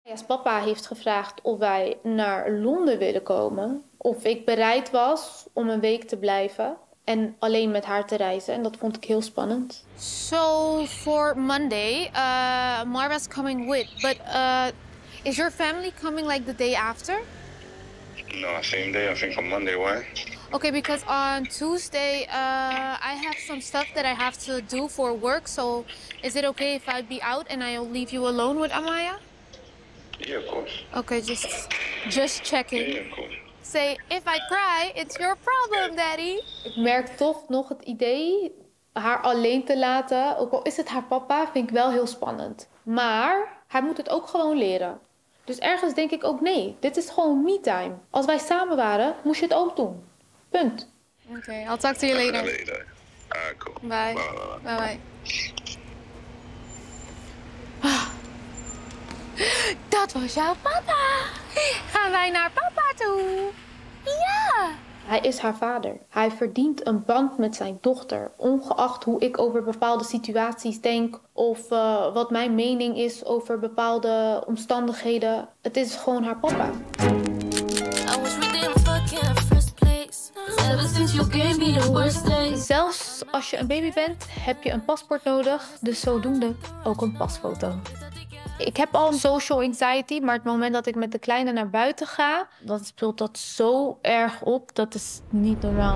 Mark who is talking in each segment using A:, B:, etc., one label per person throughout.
A: Papa heeft gevraagd of wij naar Londen willen komen. Of ik bereid was om een week te blijven en alleen met haar te reizen. En dat vond ik heel spannend. So for Monday, Marwa's coming with. But is your family coming like the day after?
B: No, same day. I think on Monday. Why?
A: Okay, because on Tuesday, I have some stuff that I have to do for work. So is it okay if I be out and I'll leave you alone with Amaya?
B: Yeah, of course.
A: Okay, just checking.
B: Yeah, of course.
A: Say, if I cry, it's your problem, daddy. Ik merk toch nog het idee haar alleen te laten, ook al is het haar papa, vind ik wel heel spannend. Maar hij moet het ook gewoon leren. Dus ergens denk ik ook, nee, dit is gewoon me-time. Als wij samen waren, moest je het ook doen. Punt. Oké, I'll talk to you later.
B: Later. Cool.
A: Bye.
B: Bye.
A: Bye. Dat was jouw papa. Gaan wij naar papa toe? Ja. Hij is haar vader. Hij verdient een band met zijn dochter. Ongeacht hoe ik over bepaalde situaties denk of wat mijn mening is over bepaalde omstandigheden. Het is gewoon haar papa. Zelfs als je een baby bent, heb je een paspoort nodig. Dus zodoende ook een pasfoto. Ik heb al een social anxiety, maar het moment dat ik met de kleine naar buiten ga, dan speelt dat zo erg op. Dat is niet normaal.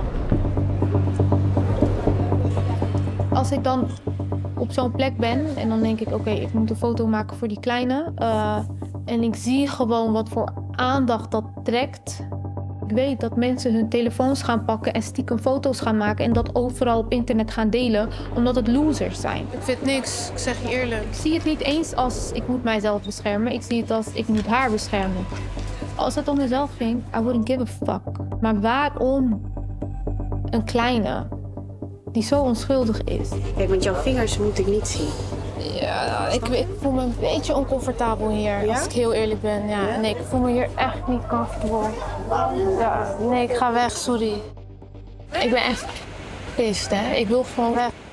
A: Als ik dan op zo'n plek ben en dan denk ik, oké, ik moet een foto maken voor die kleine. En ik zie gewoon wat voor aandacht dat trekt. Ik weet dat mensen hun telefoons gaan pakken en stiekem foto's gaan maken en dat overal op internet gaan delen, omdat het losers zijn. Ik vind niks, ik zeg je eerlijk. Ik zie het niet eens als ik moet mijzelf beschermen, ik zie het als ik moet haar beschermen. Als het om mezelf ging, I wouldn't give a fuck. Maar waarom een kleine die zo onschuldig is?
C: Kijk, met jouw vingers moet ik niet zien.
A: Ja, ik voel me een beetje oncomfortabel hier, als ik heel eerlijk ben. Ja, nee, ik voel me hier echt niet comfortabel. Ja, nee, ik ga weg, sorry. Ik ben echt pissed, hè. Ik wil gewoon weg.